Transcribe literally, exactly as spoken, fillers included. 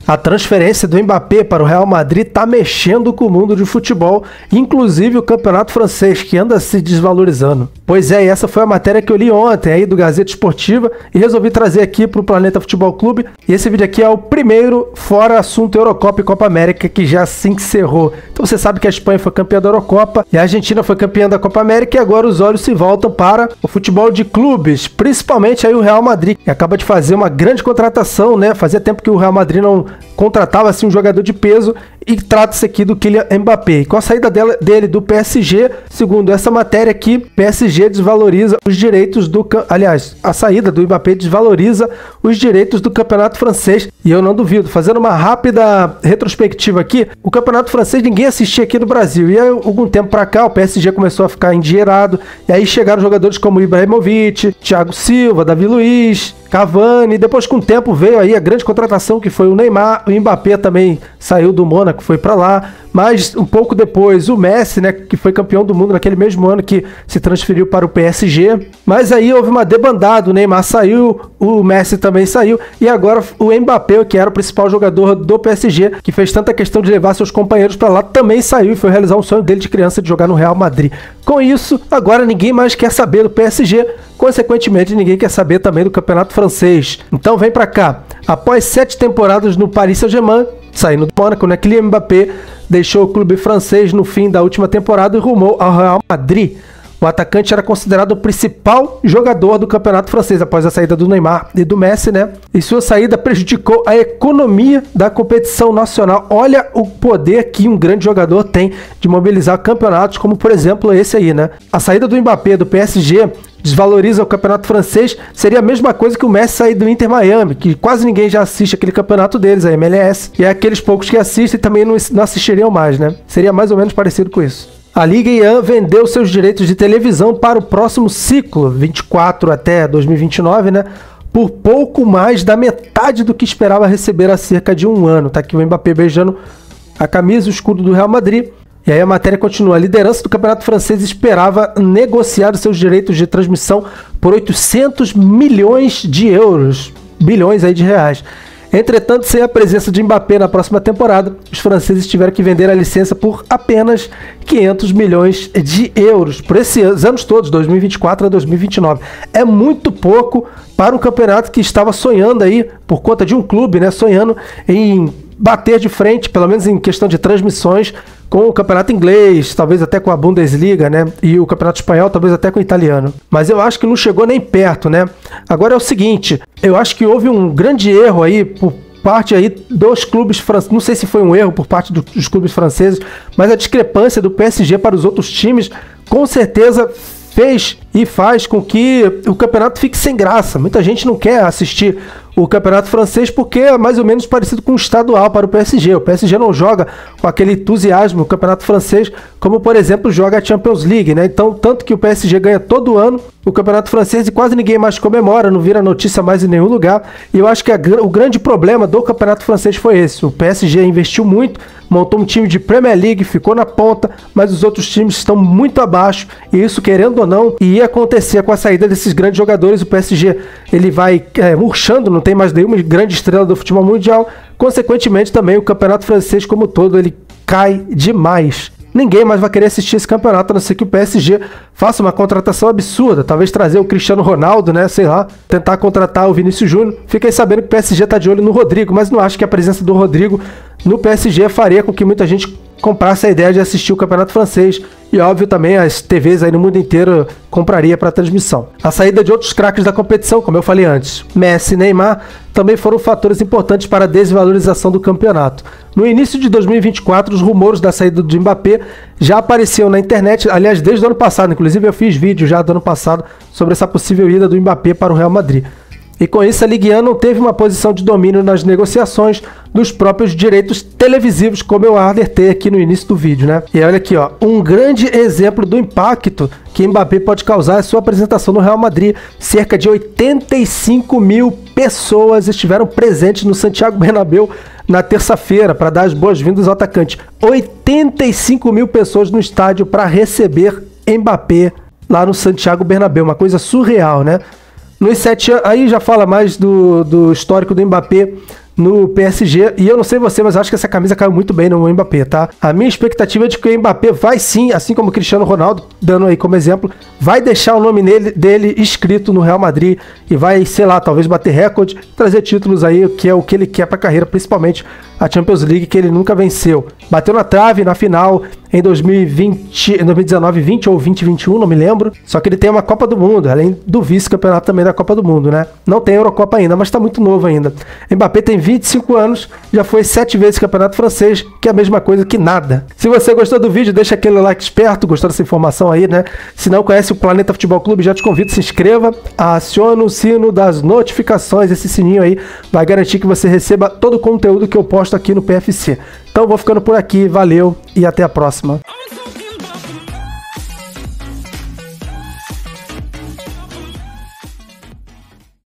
A transferência do Mbappé para o Real Madrid está mexendo com o mundo de futebol, inclusive o campeonato francês, que anda se desvalorizando. Pois é, e essa foi a matéria que eu li ontem aí do Gazeta Esportiva e resolvi trazer aqui para o Planeta Futebol Clube. E esse vídeo aqui é o primeiro fora assunto Eurocopa e Copa América, que já se encerrou. Então você sabe que a Espanha foi campeã da Eurocopa e a Argentina foi campeã da Copa América, e agora os olhos se voltam para o futebol de clubes, principalmente aí o Real Madrid, que acaba de fazer uma grande contratação, né? Fazia tempo que o Real Madrid não contratava assim um jogador de peso, e trata-se aqui do Kylian Mbappé. E com a saída dela, dele do P S G, segundo essa matéria aqui, P S G desvaloriza os direitos do... Aliás, a saída do Mbappé desvaloriza os direitos do campeonato francês, e eu não duvido. Fazendo uma rápida retrospectiva aqui, o campeonato francês ninguém assistia aqui no Brasil, e aí, algum tempo pra cá o P S G começou a ficar endinheirado, e aí chegaram jogadores como Ibrahimovic, Thiago Silva, Davi Luiz, Cavani. Depois, com o tempo, veio aí a grande contratação, que foi o Neymar. O Mbappé também saiu do Mônaco, foi para lá. Mas um pouco depois o Messi, né, que foi campeão do mundo naquele mesmo ano, que se transferiu para o P S G. Mas aí houve uma debandada, o Neymar saiu, o Messi também saiu, e agora o Mbappé, que era o principal jogador do P S G, que fez tanta questão de levar seus companheiros para lá, também saiu e foi realizar um sonho dele de criança de jogar no Real Madrid. Com isso, agora ninguém mais quer saber do P S G, consequentemente ninguém quer saber também do campeonato francês. Então vem para cá. Após sete temporadas no Paris Saint-Germain, saindo do Mônaco, né, Kylian Mbappé deixou o clube francês no fim da última temporada e rumou ao Real Madrid. O atacante era considerado o principal jogador do campeonato francês após a saída do Neymar e do Messi, né? E sua saída prejudicou a economia da competição nacional. Olha o poder que um grande jogador tem de mobilizar campeonatos, como por exemplo esse aí, né? A saída do Mbappé do P S G desvaloriza o campeonato francês. Seria a mesma coisa que o Messi sair do Inter Miami, que quase ninguém já assiste aquele campeonato deles, a M L S, e é aqueles poucos que assistem também não, não assistiriam mais, né? Seria mais ou menos parecido com isso. A Ligue um vendeu seus direitos de televisão para o próximo ciclo, vinte e quatro até dois mil e vinte e nove, né? Por pouco mais da metade do que esperava receber há cerca de um ano. Tá aqui o Mbappé beijando a camisa e o escudo do Real Madrid. E aí a matéria continua. A liderança do campeonato francês esperava negociar os seus direitos de transmissão por oitocentos milhões de euros, bilhões aí de reais. Entretanto, sem a presença de Mbappé na próxima temporada, os franceses tiveram que vender a licença por apenas quinhentos milhões de euros por esses anos todos, dois mil e vinte e quatro a dois mil e vinte e nove. É muito pouco para um campeonato que estava sonhando aí, por conta de um clube, né, sonhando em bater de frente, pelo menos em questão de transmissões, com o campeonato inglês, talvez até com a Bundesliga, né? E o campeonato espanhol, talvez até com o italiano. Mas eu acho que não chegou nem perto, né? Agora é o seguinte, eu acho que houve um grande erro aí por parte aí dos clubes franceses. Não sei se foi um erro por parte dos clubes franceses, mas a discrepância do P S G para os outros times, com certeza fez e faz com que o campeonato fique sem graça. Muita gente não quer assistir o campeonato francês porque é mais ou menos parecido com o estadual para o P S G. O P S G não joga com aquele entusiasmo o campeonato francês como, por exemplo, joga a Champions League, né? Então, tanto que o P S G ganha todo ano o campeonato francês e quase ninguém mais comemora, não vira notícia mais em nenhum lugar. E eu acho que a, o grande problema do campeonato francês foi esse. O P S G investiu muito, montou um time de Premier League, ficou na ponta, mas os outros times estão muito abaixo, e isso, querendo ou não, ia acontecer com a saída desses grandes jogadores. O P S G ele vai é, murchando, não tem mais nenhuma grande estrela do futebol mundial, consequentemente também o campeonato francês como todo ele cai demais. Ninguém mais vai querer assistir esse campeonato, a não ser que o P S G faça uma contratação absurda, talvez trazer o Cristiano Ronaldo, né, sei lá, tentar contratar o Vinícius Júnior. Fiquei sabendo que o P S G tá de olho no Rodrigo, mas não acho que a presença do Rodrigo no P S G faria com que muita gente comprasse a ideia de assistir o campeonato francês, e óbvio também as T Vs aí no mundo inteiro compraria para transmissão. A saída de outros craques da competição, como eu falei antes, Messi e Neymar, também foram fatores importantes para a desvalorização do campeonato. No início de dois mil e vinte e quatro, os rumores da saída do Mbappé já apareciam na internet, aliás, desde o ano passado, inclusive eu fiz vídeo já do ano passado sobre essa possível ida do Mbappé para o Real Madrid. E com isso a Ligue um não teve uma posição de domínio nas negociações dos próprios direitos televisivos, como eu alertei aqui no início do vídeo, né? E olha aqui, ó, um grande exemplo do impacto que Mbappé pode causar é sua apresentação no Real Madrid. Cerca de oitenta e cinco mil pessoas estiveram presentes no Santiago Bernabéu na terça-feira para dar as boas-vindas ao atacante. oitenta e cinco mil pessoas no estádio para receber Mbappé lá no Santiago Bernabéu, uma coisa surreal, né? Nos sete anos, aí já fala mais do, do histórico do Mbappé no P S G, e eu não sei você, mas eu acho que essa camisa caiu muito bem no Mbappé, tá? A minha expectativa é de que o Mbappé vai sim, assim como o Cristiano Ronaldo, dando aí como exemplo, vai deixar o nome nele, dele escrito no Real Madrid e vai, sei lá, talvez bater recorde, trazer títulos aí, que é o que ele quer pra carreira, principalmente a Champions League, que ele nunca venceu. Bateu na trave na final em dois mil e vinte, em dois mil e dezenove, vinte ou vinte e vinte e um, não me lembro. Só que ele tem uma Copa do Mundo, além do vice-campeonato também da Copa do Mundo, né? Não tem Eurocopa ainda, mas tá muito novo ainda. Mbappé tem vinte e cinco anos, já foi sete vezes campeonato francês, que é a mesma coisa que nada. Se você gostou do vídeo, deixa aquele like esperto, gostou dessa informação aí, né? Se não conhece o Planeta Futebol Clube, já te convido, se inscreva, acione o sino das notificações, esse sininho aí vai garantir que você receba todo o conteúdo que eu posto aqui no P F C. Então vou ficando por aqui, valeu e até a próxima.